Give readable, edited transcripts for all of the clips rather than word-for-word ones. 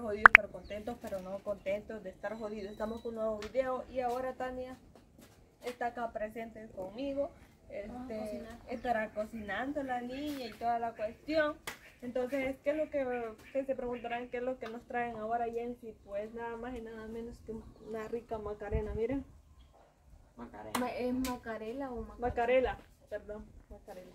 jodidos pero contentos, pero no contentos de estar jodidos. Estamos con un nuevo video y ahora Tania está acá presente conmigo. Estará cocinando la niña y toda la cuestión. Entonces, ¿qué es lo que se preguntarán? ¿Qué es lo que nos traen ahora, Jensi? Pues nada más y nada menos que una rica macarena, miren. Macarena. ¿Es macarela o macarena? Macarela, perdón, macarela.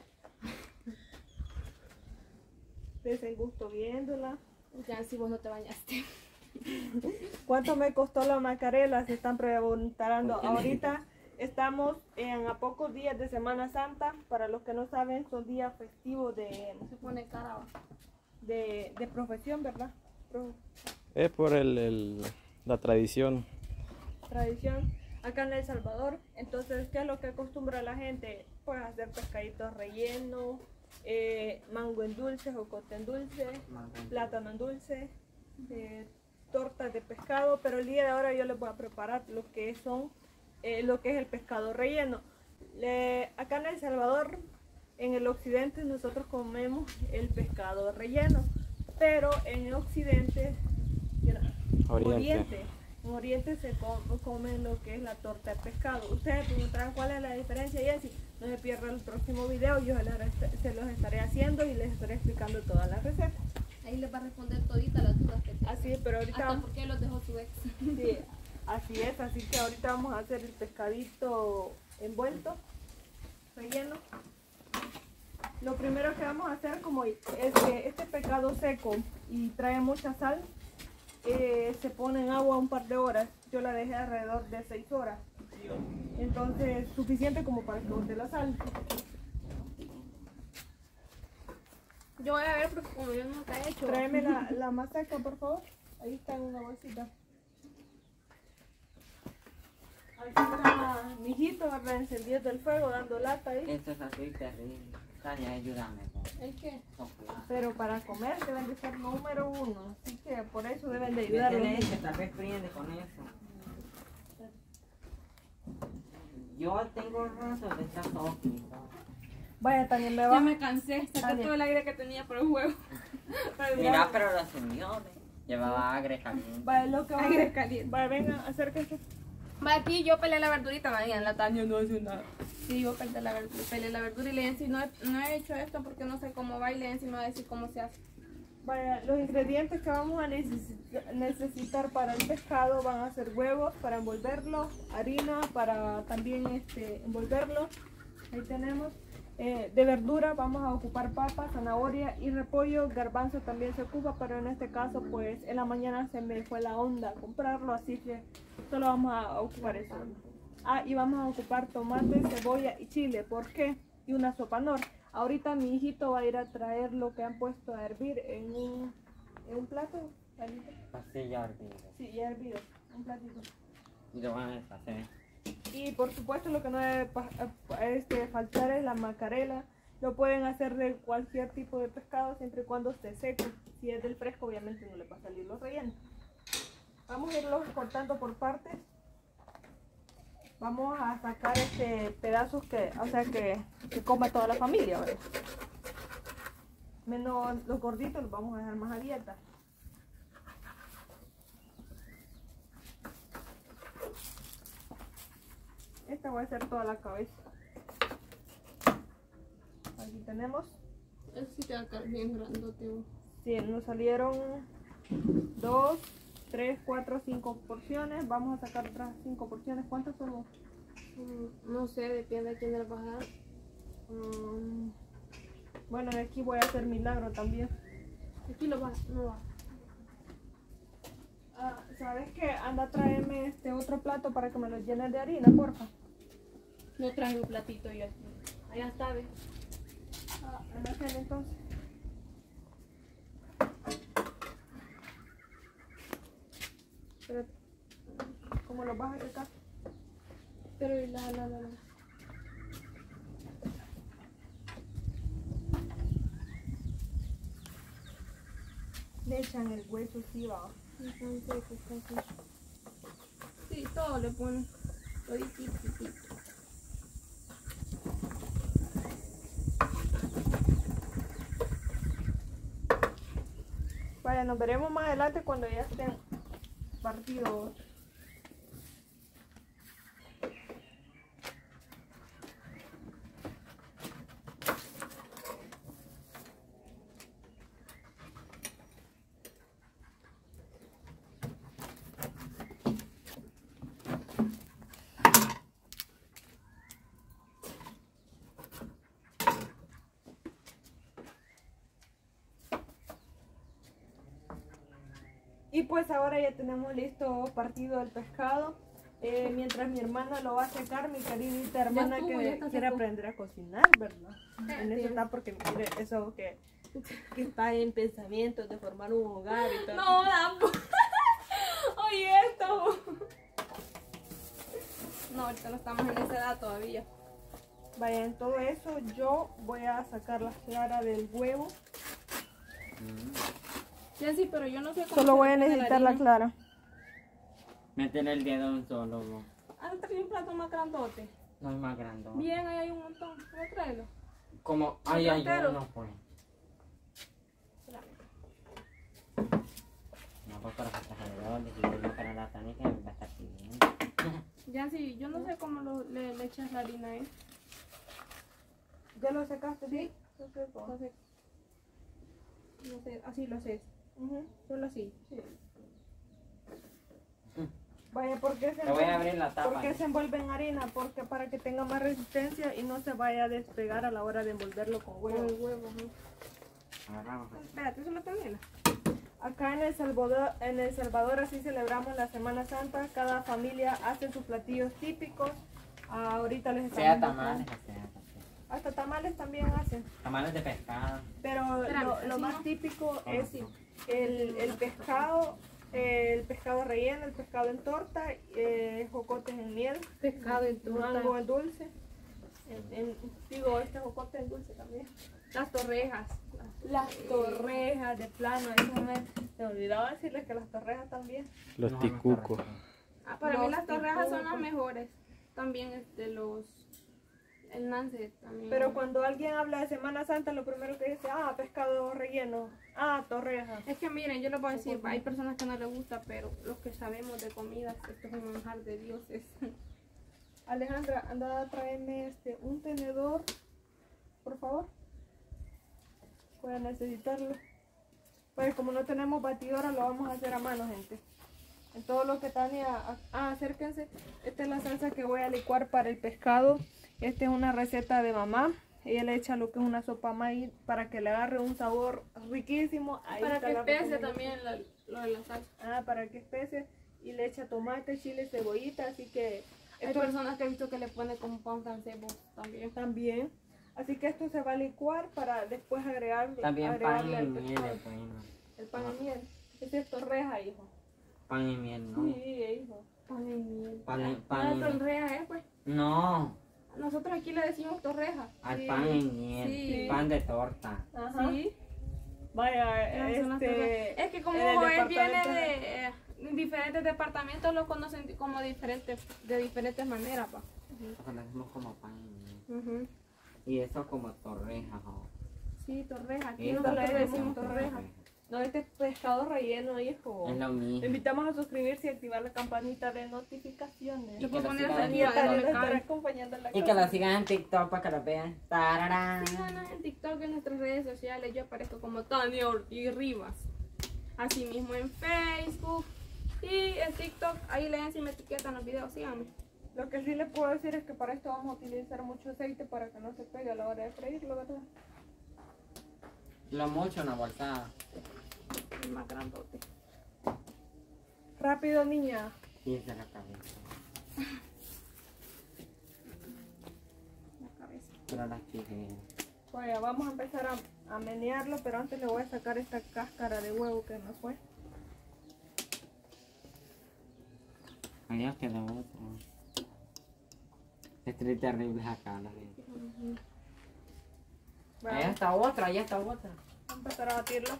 Les gusto viéndola. Ya si vos no te bañaste. ¿Cuánto me costó la macarela? Se están preguntando. Ahorita estamos a pocos días de Semana Santa. Para los que no saben, son días festivos Se pone cara. de profesión, ¿verdad? Es por la tradición. Tradición acá en El Salvador. Entonces, ¿qué es lo que acostumbra la gente? Pues hacer pescaditos rellenos, mango en dulce, jocote en dulce, plátano en dulce, tortas de pescado. Pero el día de ahora yo les voy a preparar lo que es el pescado relleno. Acá en El Salvador, en el occidente, nosotros comemos el pescado relleno, pero en el occidente, en Oriente se come lo que es la torta de pescado. Ustedes preguntarán cuál es la diferencia, y así no se pierdan el próximo video. Yo se los estaré haciendo y les estaré explicando todas las recetas. Ahí les va a responder todita las dudas que tengan. Así es, pero ahorita hasta por qué los dejó su ex. Sí, así es, así que ahorita vamos a hacer el pescadito envuelto, relleno. Lo primero que vamos a hacer, como es que este pescado seco y trae mucha sal, se pone en agua un par de horas. Yo la dejé alrededor de 6 horas. Entonces, suficiente como para que bote la sal. Yo voy a ver porque como yo nunca he hecho. Tráeme la más seca, por favor. Ahí está en una bolsita. Ahí está mi hijito, ¿verdad? Encendido del fuego, dando lata ahí. Esto es así terrible. Tania, ayúdame. ¿El qué? Pero para comer deben de ser número 1, así que por eso deben de ¿Qué ayudarlos. tenés? Que tal vez prende con eso. Yo tengo rato de estar tóxico. Vaya, también me Ya va. me cansé, saqué Tania. todo el aire que tenía por el huevo. Mira, pero lo asumió. Llevaba agre caliente. Vaya, lo que va. Aire caliente. Vaya, venga, acérquese. Va aquí, yo peleé la verdurita, María, la Tania no hace nada. Sí, yo peleé la verdura y le enseñé, no he hecho esto porque no sé cómo va y le enseñé a decir cómo se hace. Vaya, los ingredientes que vamos a necesitar para el pescado van a ser huevos para envolverlo, harina para también envolverlo. Ahí tenemos. De verdura vamos a ocupar papa, zanahoria y repollo. Garbanzo también se ocupa, pero en este caso pues en la mañana se me fue la onda a comprarlo, así que solo vamos a ocupar eso. Y vamos a ocupar tomate, cebolla y chile. ¿Por qué? Y una sopa Nor. Ahorita mi hijito va a ir a traer lo que han puesto a hervir en un plato. Así ya hervido. Sí, ya hervido, un platito. Y lo van a deshacer. Y por supuesto lo que no debe faltar es la macarela. Lo pueden hacer de cualquier tipo de pescado siempre y cuando esté seco. Si es del fresco obviamente no le va a salir los rellenos. Vamos a irlos cortando por partes. Vamos a sacar pedazos que coma toda la familia, ¿verdad? Menos los gorditos los vamos a dejar más abiertos. Esta va a ser toda la cabeza. Aquí tenemos. Eso sí te va a quedar bien grandote. Sí, nos salieron 2, 3, 4, 5 porciones. Vamos a sacar otras 5 porciones. ¿Cuántas somos? No sé, depende de quién le vas a dar. Bueno, aquí voy a hacer milagro también. Aquí no va. ¿Sabes qué? Anda a traerme otro plato para que me lo llenes de harina, porfa. No traje un platito yo aquí. Allá está, ¿ves? Almacén entonces. Pero, ¿cómo lo vas a sacar? Pero y la. Le echan el hueso, sí, va. Sí, todo le ponen. Toditito. Vaya, nos veremos más adelante cuando ya estén partidos. Y pues ahora ya tenemos listo partido el pescado. Mientras mi hermana lo va a secar, mi queridita hermana estuvo, ya que está quiere seco. aprender a cocinar, ¿verdad? En eso está porque mire, eso que está en pensamientos de formar un hogar y todo. No, Dambo. Oye, esto. No, ahorita no estamos en esa edad todavía. Vaya, en todo eso yo voy a sacar la clara del huevo. Sí, pero yo no sé cómo. Solo voy a se le pone necesitar la harina. clara. Meter el dedo en un solo. Ah, trae un plato más grandote. No es más grande. Bien, ahí hay un montón. Voy a traerlo. Como, ay, hay entero. uno, pues. No, pues para que estás alrededor, y yo para la Tania que me va a estar pidiendo. Ya sí, yo no sé cómo le echas la harina ahí. ¿Ya lo secaste? Sí. No sé. No sé, así lo haces. Solo así. Sí. Vaya, ¿por qué Te voy a abrir la tapa. ¿por qué ¿no? se envuelve en harina? Porque para que tenga más resistencia y no se vaya a despegar a la hora de envolverlo con Con huevo. el huevo, ajá. Agarramos. Espérate, eso lo tenés. Acá en El Salvador así celebramos la Semana Santa. Cada familia hace sus platillos típicos. Ahorita les Sea estamos tamales, mostrando. sea tamales. Hasta tamales también hacen. Tamales de pescado. Pero Espérame, lo así más no. típico Ah, es sí. el pescado relleno, el pescado en torta, jocotes en miel, Pescado en mango en dulce. Digo, este jocote en dulce también. Las torrejas. Las torrejas de plano, eso me olvidaba decirles que las torrejas también. Los No, ticucos. Ah, para mí Los las torrejas son las ticucos. mejores. También el nance también. Pero cuando alguien habla de Semana Santa, lo primero que dice, pescado relleno, torrejas. Es que miren, yo les voy a decir, hay personas que no les gusta, pero los que sabemos de comidas, esto es un manjar de dioses. Alejandra, anda a traerme un tenedor, por favor. Voy a necesitarlo. Pues como no tenemos batidora, lo vamos a hacer a mano, gente. En todo lo que Tania... acérquense. Esta es la salsa que voy a licuar para el pescado. Esta es una receta de mamá. Ella le echa lo que es una sopa maíz para que le agarre un sabor riquísimo. Ahí Para está que la espese recomendación. también lo de la salsa. Para que espese. Y le echa tomate, chile, cebollita. Así que... Hay esto personas que he visto que le ponen como pan francés también. también. Así que esto se va a licuar para después agregarle También pan y al miel pescado. le ponemos. El pan y miel. Ese es torreja, hijo. Pan y miel, ¿no? Sí, hijo. Pan y miel. Pan y miel. Torreja, pues. No, Nosotros aquí le decimos torreja. al Sí. pan y miel. Sí. Pan de torta. Ajá. Sí. Vaya, Esas son las torrejas. Es que como en el él viene departamento de diferentes departamentos, lo conocen como de diferentes maneras, pa. Porque le decimos como pan y miel. Ujú. Y eso como torrejas. ¿no? Sí, torreja. Aquí Eso nosotros le le decimos torreja. No, este es pescado relleno, hijo. Es lo Te mismo. invitamos a suscribirse y activar la campanita de notificaciones. Yo que puedo lo poner sigan esa en arriba de Tania donde nos estará cae. acompañando en la Y que casa. lo sigan en TikTok para que lo vean. Tararán. Síganos en TikTok, en nuestras redes sociales. Yo aparezco como Tania Ortiz Rivas. Asimismo en Facebook y en TikTok. Ahí leen si me etiquetan los videos. Síganme. Lo que sí les puedo decir es que para esto vamos a utilizar mucho aceite para que no se pegue a la hora de freírlo, ¿verdad? Lo mucho en la bolsada. El más grandote. Rápido, niña. Y es de la cabeza. La cabeza. Pero las tijeras. Vaya, vamos a empezar a menearlo, pero antes le voy a sacar esta cáscara de huevo que me fue. Adiós, quedó otro. Estoy terrible acá, la gente. Vaya, Allá está otra, allá está otra. vamos a empezar a batirlo.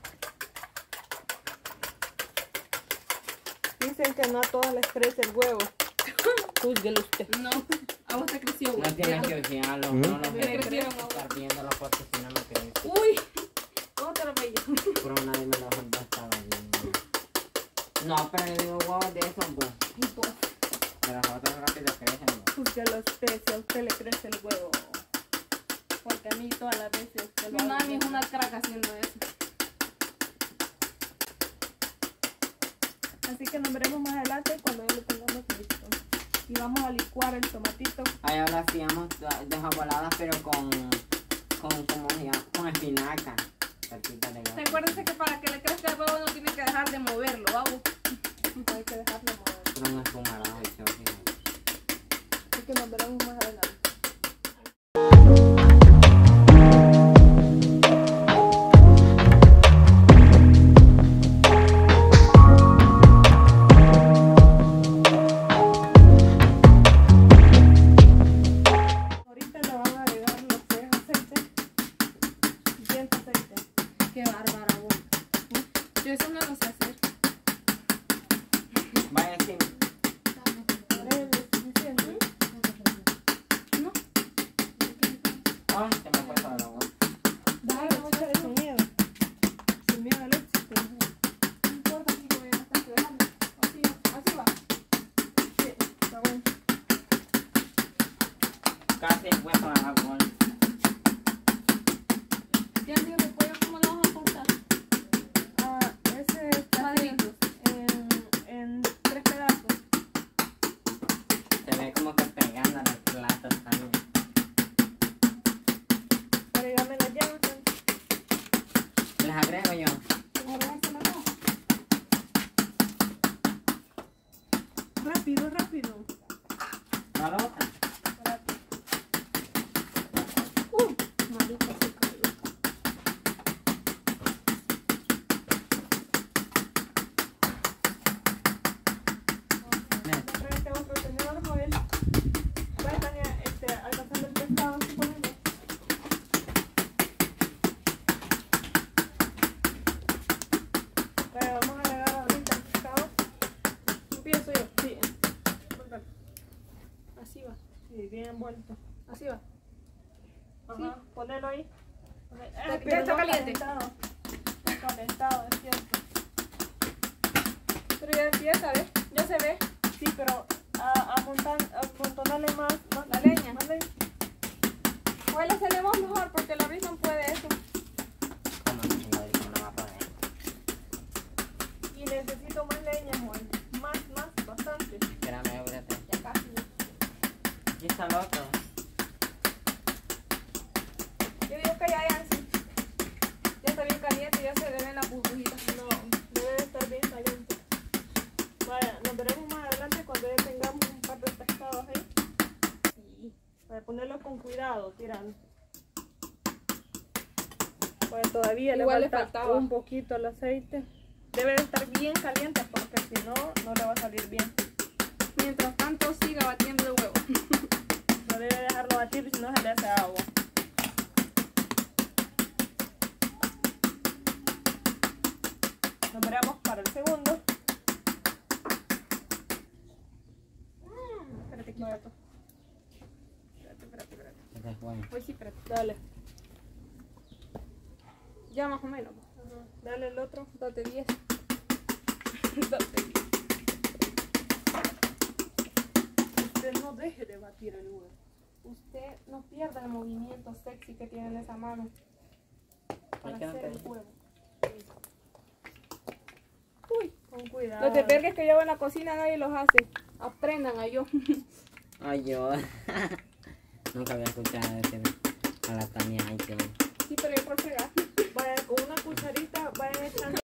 Dicen que no a todas les crece el huevo. Júzguelo usted. No, a vos te creció, güey. No tienes que vigilarlo, no lo Me ves. crecieron Estar viéndolo porque si no me crece. Uy, ¿cómo te lo veía? Pero nadie me lo va a estar viendo. No, pero yo digo huevos de esos, pues. Y pues, De los otros rápidos crecen, pues. Porque a usted le crece el huevo. Porque a mí todas las veces usted mi lo mami hace. es una crack haciendo eso. Así que nos veremos más adelante cuando ya lo tengamos listo. Y vamos a licuar el tomatito. Ahí ahora hacíamos de voladas, pero con ¿cómo se llama? Con espinaca. Salsita de huevo. Recuérdense que para que le crezca el huevo no tiene que dejar de moverlo, vamos. Hay que dejarlo mover. Pero no es fumarado y todo así. Así que nos veremos más adelante. Ahorita le van a agregar lo que es aceite. Bien aceite. Qué bárbara vos. Yo eso no lo sé hacer. Vaya, sí. Ahora es lo suficiente. No. Ay, se me fue toda la agua. Dale, mucha de sin miedo. Sin miedo al éxito. No importa si voy a estar quedando. Así va. Sí, está bueno. Casi fue toda la agua. Ya digo, el pollo, ¿cómo lo vas a cortar? Ah, ese está Cuadritos. en 3 pedazos. Se ve como que pegando a las platas también. Pero ya me las llevo. Les agrego yo. Rápido, rápido. ¿No lo botan? Marica, se cayó. Frente a otro tenedor, Joel. Vaya, Tania, alcanzando el pescado, ¿sí ponemos? Vaya, vamos a agregar ahorita el pescado. Empiezo yo. Sí, Así va. sí, bien envuelto. Así va. Ajá, ponelo ahí. Ya Pero está no caliente. calentado. Está calentado, es cierto. Pero ya empieza, ¿ves? Ya se ve. Sí, pero a amontonarle más La leña. más leña. O le hacemos mejor porque la risa no puede eso. ¿Cómo no, señor? ¿Cómo no va a poder? Y necesito más leña, Joel. Más, bastante. Espérame, espérate. Ya casi. Aquí está el otro. Yo digo que ya sí. Ya está bien caliente, ya se le ven las burbujitas. No, debe de estar bien caliente. Vaya, nos veremos más adelante cuando ya tengamos un par de pescados ahí. Sí. Para ponerlo con cuidado, tirando. Pues todavía Igual le le falta faltaba. un poquito el aceite. Debe de estar bien caliente porque si no, no le va a salir bien. Mientras tanto siga batiendo el huevo. No debe dejarlo batir si no se le hace agua. Nos veremos para el segundo. Espérate, quieto. Espérate. Este es bueno. Pues sí, espérate. Dale. Ya más o menos. Dale el otro. 2 de 10. 2 de 10. Usted no deje de batir el huevo. Usted no pierda el movimiento sexy que tiene en esa mano para ¿Por qué no hacer te el dejo? huevo. Uy, con cuidado. Los desvergues que yo hago en la cocina nadie los hace. Aprendan a yo. Ay, yo. Nunca había escuchado decir a la Tania. Ay, qué bueno. Sí, pero yo por fregar. Vaya, con una cucharita vayan echando